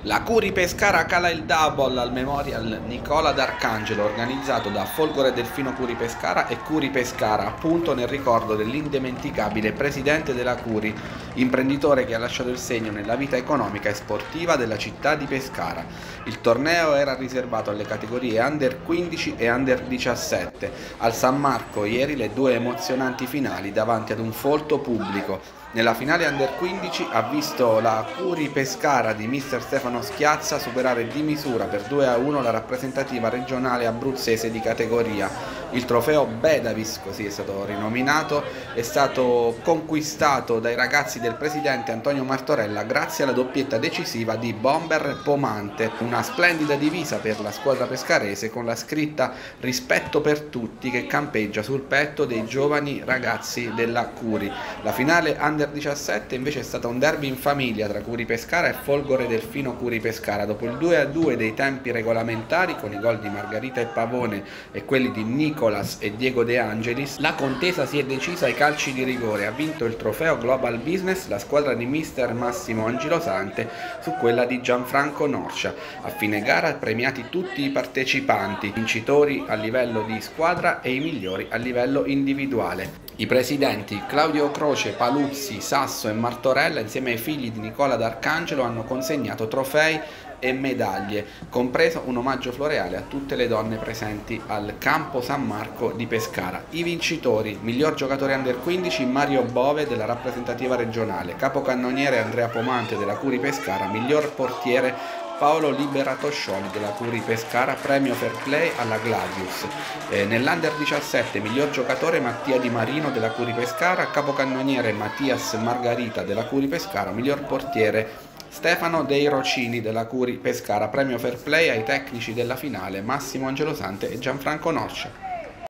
La Curi Pescara cala il double al Memorial Nicola D'Arcangelo organizzato da Folgore Delfino Curi Pescara e Curi Pescara, appunto nel ricordo dell'indimenticabile presidente della Curi, imprenditore che ha lasciato il segno nella vita economica e sportiva della città di Pescara. Il torneo era riservato alle categorie Under 15 e Under 17. Al San Marco ieri le due emozionanti finali davanti ad un folto pubblico. Nella finale Under 15 ha visto la Curi Pescara di mister Stefano Schiazza superare di misura per 2-1 la rappresentativa regionale abruzzese di categoria. Il trofeo Bedavis, così è stato rinominato, è stato conquistato dai ragazzi del presidente Antonio Martorella grazie alla doppietta decisiva di Bomber Pomante, una splendida divisa per la squadra pescarese con la scritta "Rispetto per tutti" che campeggia sul petto dei giovani ragazzi della Curi. La finale Under 17 invece è stata un derby in famiglia tra Curi Pescara e Folgore Delfino Curi Pescara. Dopo il 2-2 dei tempi regolamentari con i gol di Margherita e Pavone e quelli di Nicolas e Diego De Angelis, la contesa si è decisa ai calci di rigore. Ha vinto il trofeo Global Business la squadra di mister Massimo Angilosante su quella di Gianfranco Norcia. A fine gara premiati tutti i partecipanti, vincitori a livello di squadra e i migliori a livello individuale. I presidenti Claudio Croce, Paluzzi, Sasso e Martorella insieme ai figli di Nicola D'Arcangelo hanno consegnato trofei e medaglie, compreso un omaggio floreale a tutte le donne presenti al campo San Marco di Pescara. I vincitori: miglior giocatore Under 15 Mario Bove della rappresentativa regionale, capocannoniere Andrea Pomante della Curi Pescara, miglior portiere Paolo Liberatoscioli della Curi Pescara, premio Fair Play alla Gladius. Nell'Under 17 miglior giocatore Mattia Di Marino della Curi Pescara, capocannoniere Mattias Margarita della Curi Pescara, miglior portiere Stefano Dei Rocini della Curi Pescara, premio Fair Play ai tecnici della finale Massimo Angelosante e Gianfranco Norcia.